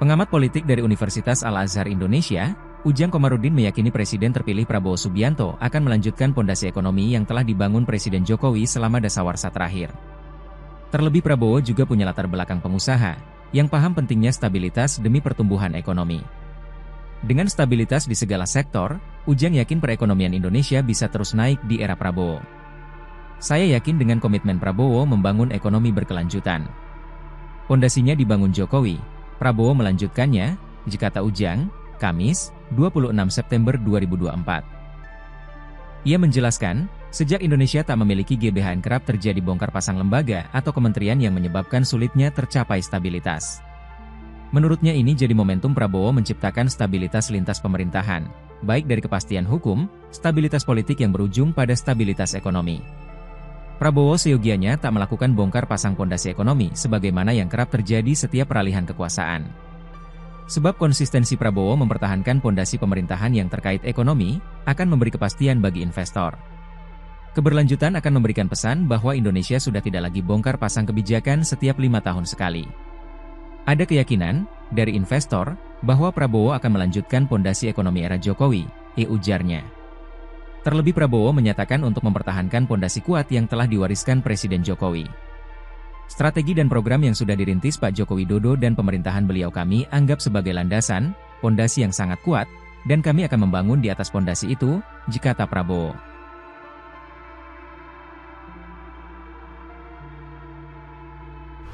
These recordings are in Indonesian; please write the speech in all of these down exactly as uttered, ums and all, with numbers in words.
Pengamat politik dari Universitas Al-Azhar Indonesia, Ujang Komarudin meyakini Presiden terpilih Prabowo Subianto akan melanjutkan pondasi ekonomi yang telah dibangun Presiden Jokowi selama dasawarsa terakhir. Terlebih Prabowo juga punya latar belakang pengusaha, yang paham pentingnya stabilitas demi pertumbuhan ekonomi. Dengan stabilitas di segala sektor, Ujang yakin perekonomian Indonesia bisa terus naik di era Prabowo. Saya yakin dengan komitmen Prabowo membangun ekonomi berkelanjutan. Pondasinya dibangun Jokowi, Prabowo melanjutkannya, kata Ujang, Kamis, dua puluh enam September dua ribu dua puluh empat. Ia menjelaskan, sejak Indonesia tak memiliki G B H N kerap terjadi bongkar pasang lembaga atau kementerian yang menyebabkan sulitnya tercapai stabilitas. Menurutnya ini jadi momentum Prabowo menciptakan stabilitas lintas pemerintahan, baik dari kepastian hukum, stabilitas politik yang berujung pada stabilitas ekonomi. Prabowo seyogianya tak melakukan bongkar pasang pondasi ekonomi sebagaimana yang kerap terjadi setiap peralihan kekuasaan. Sebab konsistensi Prabowo mempertahankan pondasi pemerintahan yang terkait ekonomi, akan memberi kepastian bagi investor. Keberlanjutan akan memberikan pesan bahwa Indonesia sudah tidak lagi bongkar pasang kebijakan setiap lima tahun sekali. Ada keyakinan, dari investor, bahwa Prabowo akan melanjutkan pondasi ekonomi era Jokowi, e ujarnya. Terlebih Prabowo menyatakan untuk mempertahankan pondasi kuat yang telah diwariskan Presiden Jokowi. Strategi dan program yang sudah dirintis Pak Joko Widodo dan pemerintahan beliau kami anggap sebagai landasan, pondasi yang sangat kuat, dan kami akan membangun di atas pondasi itu, kata Prabowo.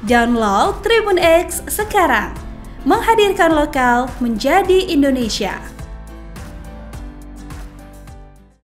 Download Tribun X sekarang, menghadirkan lokal menjadi Indonesia.